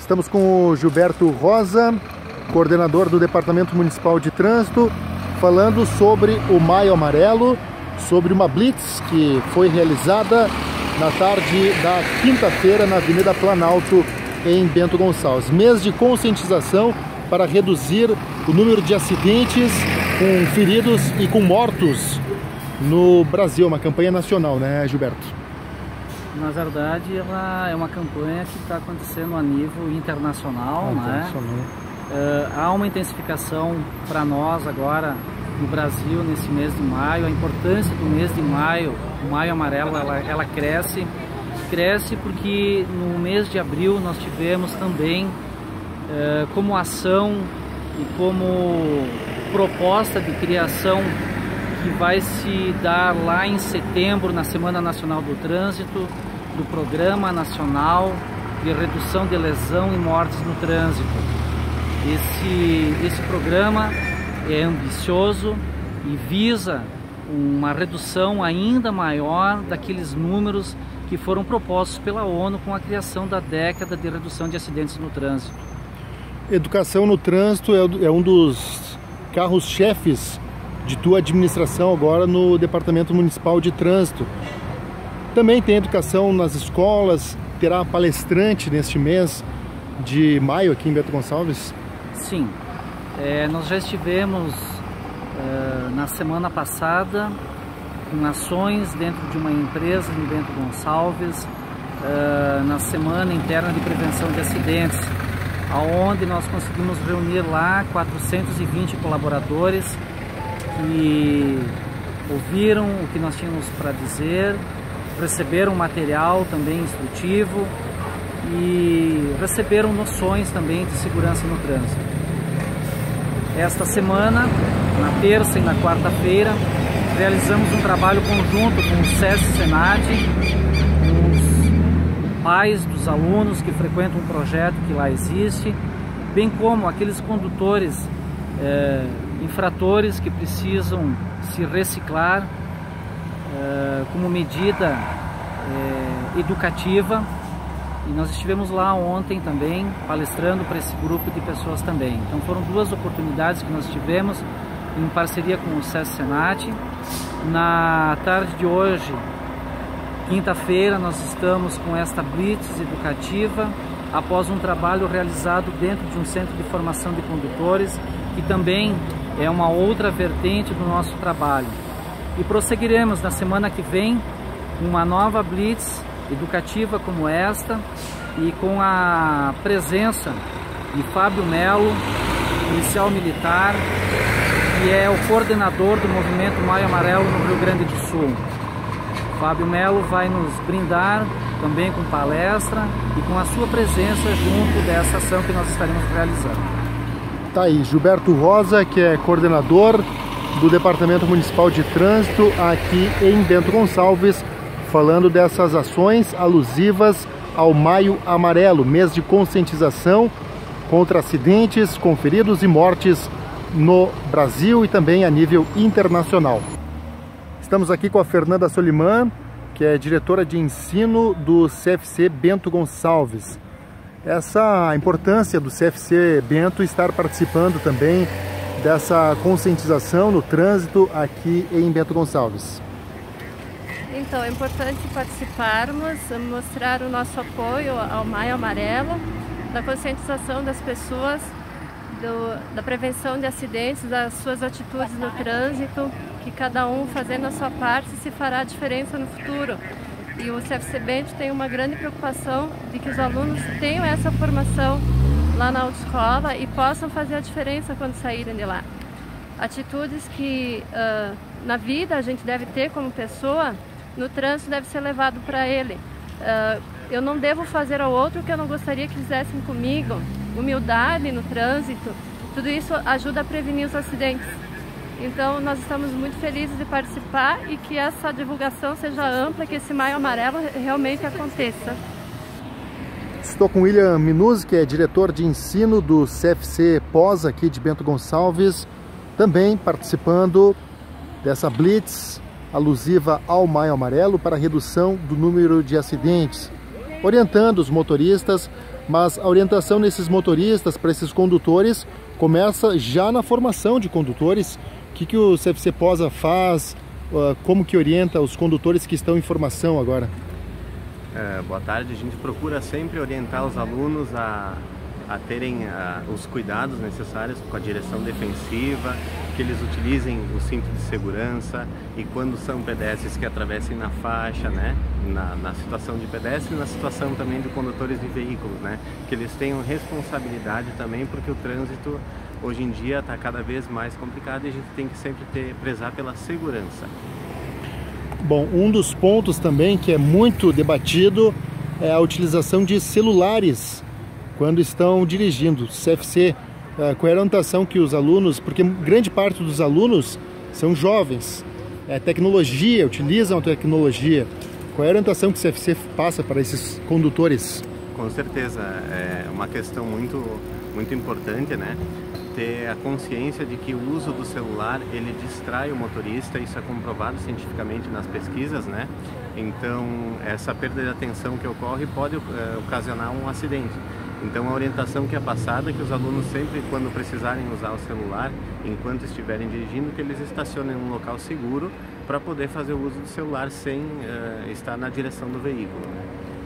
Estamos com o Gilberto Rosa, coordenador do Departamento Municipal de Trânsito, falando sobre o Maio Amarelo, sobre uma blitz que foi realizada na tarde da quinta-feira na Avenida Planalto, em Bento Gonçalves. Mês de conscientização para reduzir o número de acidentes com feridos e com mortos no Brasil. Uma campanha nacional, né, Gilberto? Na verdade, ela é uma campanha que está acontecendo a nível internacional, né? Há uma intensificação para nós agora no Brasil nesse mês de maio. A importância do mês de maio, o Maio Amarelo, ela cresce porque no mês de abril nós tivemos também como ação e como proposta de criação que vai se dar lá em setembro, na Semana Nacional do Trânsito, do Programa Nacional de Redução de Lesão e Mortes no Trânsito. Esse programa é ambicioso e visa uma redução ainda maior daqueles números que foram propostos pela ONU com a criação da década de redução de acidentes no trânsito. Educação no trânsito é um dos carros-chefes de tua administração agora no Departamento Municipal de Trânsito. Também tem educação nas escolas, terá palestrante neste mês de maio aqui em Bento Gonçalves? Sim, nós já estivemos na semana passada com ações dentro de uma empresa em Bento Gonçalves, na Semana Interna de Prevenção de Acidentes, onde nós conseguimos reunir lá 420 colaboradores que ouviram o que nós tínhamos para dizer, receberam material também instrutivo e receberam noções também de segurança no trânsito. Esta semana, na terça e na quarta-feira, realizamos um trabalho conjunto com o SESC-Senat, com os pais dos alunos que frequentam um projeto que lá existe, bem como aqueles condutores infratores que precisam se reciclar como medida educativa, e nós estivemos lá ontem também palestrando para esse grupo de pessoas também. Então foram duas oportunidades que nós tivemos em parceria com o SESC-Senat. Na tarde de hoje, quinta-feira, nós estamos com esta blitz educativa após um trabalho realizado dentro de um centro de formação de condutores, que também é uma outra vertente do nosso trabalho. E prosseguiremos na semana que vem uma nova blitz educativa como esta, e com a presença de Fábio Melo, policial militar, que é o coordenador do movimento Maio Amarelo no Rio Grande do Sul. Fábio Melo vai nos brindar também com palestra e com a sua presença junto dessa ação que nós estaremos realizando. Tá aí, Gilberto Rosa, que é coordenador do Departamento Municipal de Trânsito aqui em Bento Gonçalves, falando dessas ações alusivas ao Maio Amarelo, mês de conscientização contra acidentes com feridos e mortes no Brasil e também a nível internacional. Estamos aqui com a Fernanda Soliman, que é diretora de ensino do CFC Bento Gonçalves. A importância do CFC Bento estar participando também dessa conscientização no trânsito aqui em Bento Gonçalves. Então, é importante participarmos, mostrar o nosso apoio ao Maio Amarelo, da conscientização das pessoas, da prevenção de acidentes, das suas atitudes no trânsito, que cada um fazendo a sua parte se fará a diferença no futuro. E o CFC Bento tem uma grande preocupação de que os alunos tenham essa formação lá na autoescola e possam fazer a diferença quando saírem de lá. Atitudes que na vida a gente deve ter como pessoa, no trânsito deve ser levado para ele. Eu não devo fazer ao outro o que eu não gostaria que fizessem comigo. Humildade no trânsito, tudo isso ajuda a prevenir os acidentes. Então nós estamos muito felizes de participar e que essa divulgação seja ampla, que esse Maio Amarelo realmente aconteça. Estou com o William Minuzzi, que é diretor de ensino do CFC Pós aqui de Bento Gonçalves, também participando dessa blitz alusiva ao Maio Amarelo para a redução do número de acidentes. orientando os motoristas, mas a orientação nesses motoristas, para esses condutores, começa já na formação de condutores. O que o CFC Posa faz, como que orienta os condutores que estão em formação agora? Boa tarde, a gente procura sempre orientar os alunos a terem os cuidados necessários com a direção defensiva, que eles utilizem o cinto de segurança e quando são pedestres que atravessem na faixa, né, na situação de pedestre e na situação também de condutores de veículos, né, que eles tenham responsabilidade também, porque o trânsito hoje em dia está cada vez mais complicado e a gente tem que sempre prezar pela segurança. Bom, um dos pontos também que é muito debatido é a utilização de celulares quando estão dirigindo. CFC, qual é a orientação que os alunos, porque grande parte dos alunos são jovens, tecnologia, utilizam a tecnologia. Qual é a orientação que o CFC passa para esses condutores? Com certeza, é uma questão muito importante, né? Ter a consciência de que o uso do celular, ele distrai o motorista, isso é comprovado cientificamente nas pesquisas, né? Então, essa perda de atenção que ocorre pode ocasionar um acidente. Então, a orientação que é passada é que os alunos sempre, quando precisarem usar o celular, enquanto estiverem dirigindo, que eles estacionem em um local seguro para poder fazer o uso do celular sem estar na direção do veículo, né?